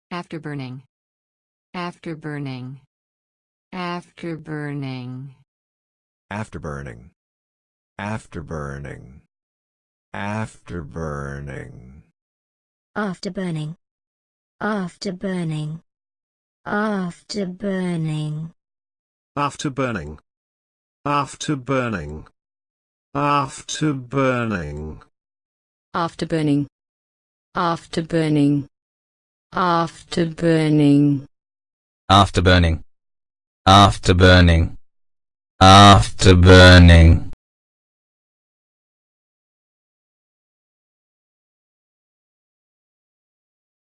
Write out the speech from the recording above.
afterburning, afterburning, afterburning, afterburning, afterburning, afterburning, afterburning, afterburning, afterburning, afterburning, afterburning, afterburning, afterburning, afterburning, afterburning, afterburning, afterburning, afterburning.